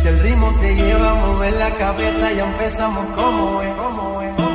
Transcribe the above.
el ritmo te lleva a mover la cabeza, ya empezamos como es.